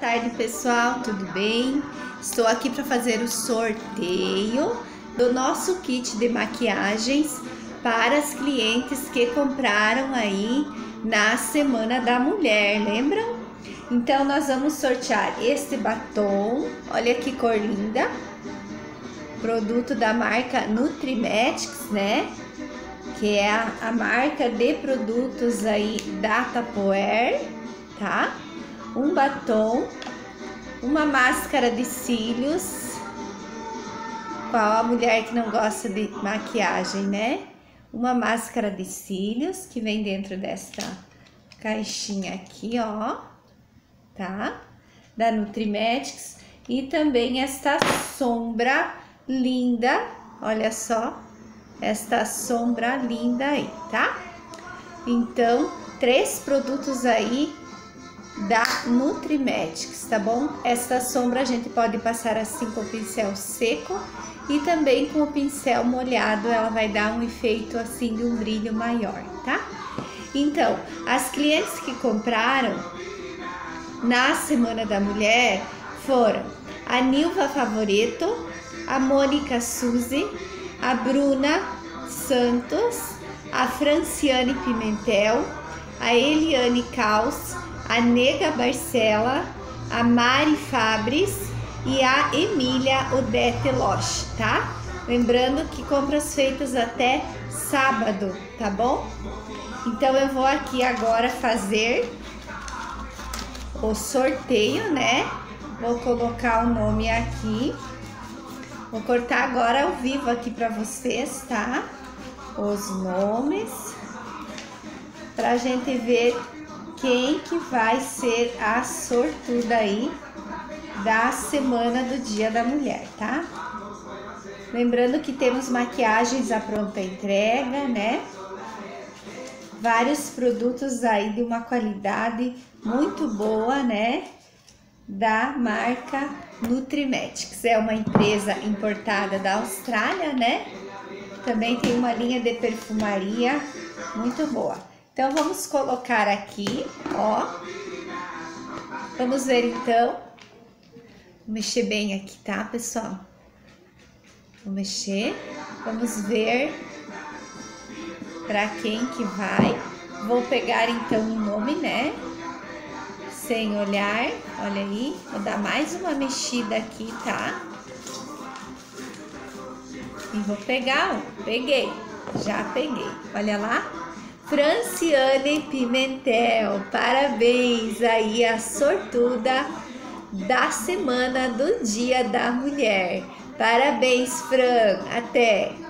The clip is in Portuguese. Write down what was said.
tarde, pessoal, tudo bem? Estou aqui para fazer o sorteio do nosso kit de maquiagens para as clientes que compraram aí na Semana da Mulher, lembram? Então nós vamos sortear este batom, olha que cor linda, produto da marca Nutrimetics, né? Que é a marca de produtos aí da Tupperware, tá? Um batom, uma máscara de cílios, qual a mulher que não gosta de maquiagem, né? Uma máscara de cílios que vem dentro desta caixinha aqui, ó, tá? Da Nutrimetics, e também esta sombra linda, olha só, esta sombra linda aí, tá? Então, 3 produtos aí da Nutrimetics, tá bom? Esta sombra a gente pode passar assim com o pincel seco e também com o pincel molhado, ela vai dar um efeito assim de um brilho maior, tá? Então, as clientes que compraram na Semana da Mulher foram a Nilva Favoreto, a Mônica Suzy, a Bruna Santos, a Franciane Pimentel, a Eliane Caos, a Nega Barcela, a Mari Fabris e a Emília Odete Loche, tá? Lembrando que compras feitas até sábado, tá bom? Então eu vou aqui agora fazer o sorteio, né? Vou colocar o nome aqui. Vou cortar agora ao vivo aqui para vocês, tá? Os nomes, pra gente ver quem que vai ser a sortuda aí da Semana do Dia da Mulher, tá? Lembrando que temos maquiagens à pronta entrega, né? Vários produtos aí de uma qualidade muito boa, né? Da marca Nutrimetics. É uma empresa importada da Austrália, né? Também tem uma linha de perfumaria muito boa. Então, vamos colocar aqui, ó. Vamos ver, então. Vou mexer bem aqui, tá, pessoal? Vou mexer. Vamos ver para quem que vai. Vou pegar, então, o nome, né? Sem olhar, olha aí. Vou dar mais uma mexida aqui, tá? E vou pegar, ó. Peguei. Já peguei. Olha lá. Franciane Pimentel, parabéns aí a sortuda da Semana do Dia da Mulher. Parabéns, Fran, até!